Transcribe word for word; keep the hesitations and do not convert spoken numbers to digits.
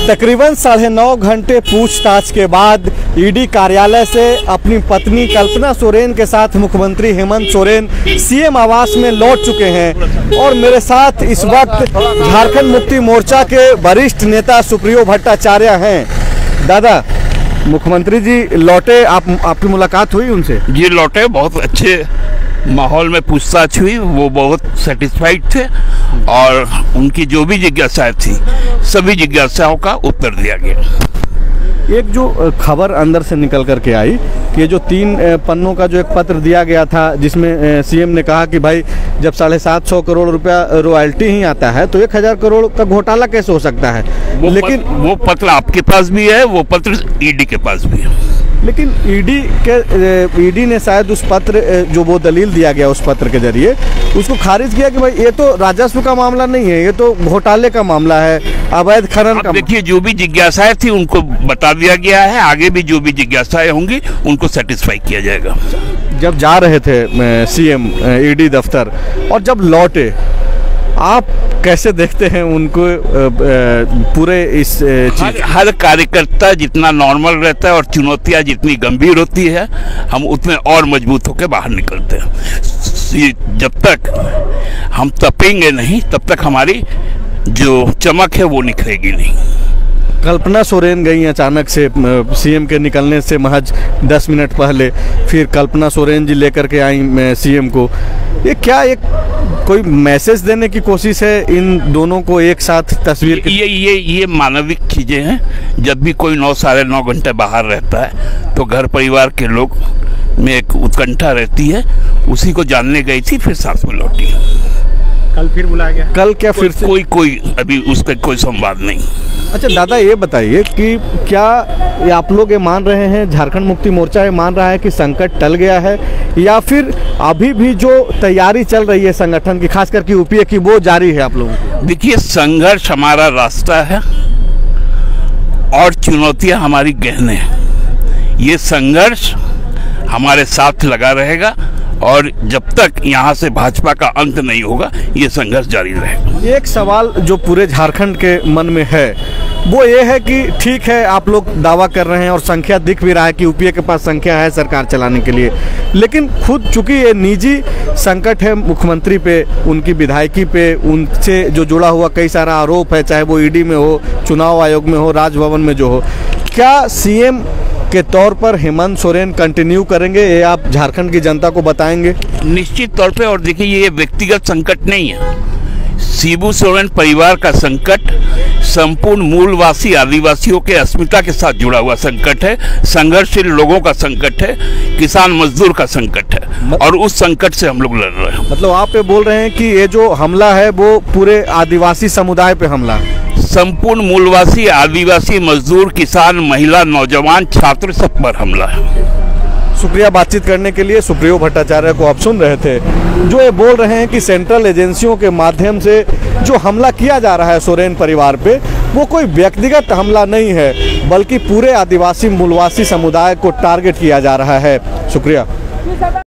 तकरीबन साढ़े नौ घंटे पूछताछ के बाद ईडी कार्यालय से अपनी पत्नी कल्पना सोरेन के साथ मुख्यमंत्री हेमंत सोरेन सीएम आवास में लौट चुके हैं और मेरे साथ इस वक्त झारखंड मुक्ति मोर्चा के वरिष्ठ नेता सुप्रियो भट्टाचार्य हैं। दादा, मुख्यमंत्री जी लौटे, आप आपकी मुलाकात हुई उनसे? जी लौटे, बहुत अच्छे माहौल में पूछताछ हुई, वो बहुत सेटिस्फाइड थे और उनकी जो भी जिज्ञासाएं थी सभी जिज्ञासाओं का उत्तर दिया गया। एक जो खबर अंदर से निकल करके आई कि ये जो तीन पन्नों का जो एक पत्र दिया गया था जिसमें सीएम ने कहा कि भाई जब साढ़े सात सौ करोड़ रुपया रॉयल्टी ही आता है तो एक हजार करोड़ का घोटाला कैसे हो सकता है। वो लेकिन पत्र, वो पत्र आपके पास भी है, वो पत्र ईडी के पास भी है। लेकिन ईडी के ईडी ने शायद उस पत्र जो वो दलील दिया गया उस पत्र के जरिए उसको खारिज किया कि भाई ये तो राजस्व का मामला नहीं है, ये तो घोटाले का मामला है, अवैध खनन का। देखिए, जो भी जिज्ञासाएं थी उनको बता दिया गया है, आगे भी जो भी जिज्ञासाएं होंगी उनको सेटिस्फाई किया जाएगा। जब जा रहे थे सीएम ईडी दफ्तर और जब लौटे, आप कैसे देखते हैं उनको पूरे इस हर, हर कार्यकर्ता जितना नॉर्मल रहता है और चुनौतियां जितनी गंभीर होती है हम उतने और मजबूत होकर बाहर निकलते हैं। जब तक हम तपेंगे नहीं तब तक हमारी जो चमक है वो निखरेगी नहीं। कल्पना सोरेन गई अचानक से सीएम के निकलने से महज दस मिनट पहले, फिर कल्पना सोरेन जी लेकर के आई सीएम को। ये क्या एक कोई मैसेज देने की कोशिश है इन दोनों को एक साथ तस्वीर के? ये ये ये मानविक चीजें हैं। जब भी कोई नौ साढ़े नौ घंटे बाहर रहता है तो घर परिवार के लोग में एक उत्कंठा रहती है, उसी को जानने गई थी, फिर साथ में लौटी। कल फिर बुलाया गया? कल क्या फिर से? कोई कोई अभी उसका कोई संवाद नहीं। अच्छा दादा, ये बताइए कि क्या ये आप लोग ये मान रहे हैं, झारखंड मुक्ति मोर्चा ये मान रहा है कि संकट टल गया है, या फिर अभी भी जो तैयारी चल रही है संगठन की, खास करके यूपीए की, वो जारी है आप लोगों की? देखिए, संघर्ष हमारा रास्ता है और चुनौतियां हमारी गहने हैं। ये संघर्ष हमारे साथ लगा रहेगा और जब तक यहाँ से भाजपा का अंत नहीं होगा ये संघर्ष जारी रहेगा। एक सवाल जो पूरे झारखंड के मन में है वो ये है कि ठीक है, आप लोग दावा कर रहे हैं और संख्या दिख भी रहा है कि यूपीए के पास संख्या है सरकार चलाने के लिए, लेकिन खुद चूंकि ये निजी संकट है मुख्यमंत्री पे, उनकी विधायकी पे, उनसे जो जुड़ा हुआ कई सारा आरोप है, चाहे वो ईडी में हो, चुनाव आयोग में हो, राजभवन में जो हो, क्या सीएम के तौर पर हेमंत सोरेन कंटिन्यू करेंगे, ये आप झारखंड की जनता को बताएंगे? निश्चित तौर पे। और देखिए, ये व्यक्तिगत संकट नहीं है, शिबू सोरेन परिवार का संकट संपूर्ण मूलवासी आदिवासियों के अस्मिता के साथ जुड़ा हुआ संकट है, संघर्षशील लोगों का संकट है, किसान मजदूर का संकट है और उस संकट से हम लोग लड़ रहे हैं। मतलब आप ये बोल रहे हैं कि ये जो हमला है वो पूरे आदिवासी समुदाय पे हमला है? संपूर्ण मूलवासी आदिवासी मजदूर, किसान, महिला, नौजवान, छात्र सब पर हमला है। शुक्रिया बातचीत करने के लिए। सुप्रियो भट्टाचार्य को आप सुन रहे थे जो ये बोल रहे हैं कि सेंट्रल एजेंसियों के माध्यम से जो हमला किया जा रहा है सोरेन परिवार पे, वो कोई व्यक्तिगत हमला नहीं है बल्कि पूरे आदिवासी मूलवासी समुदाय को टारगेट किया जा रहा है। शुक्रिया।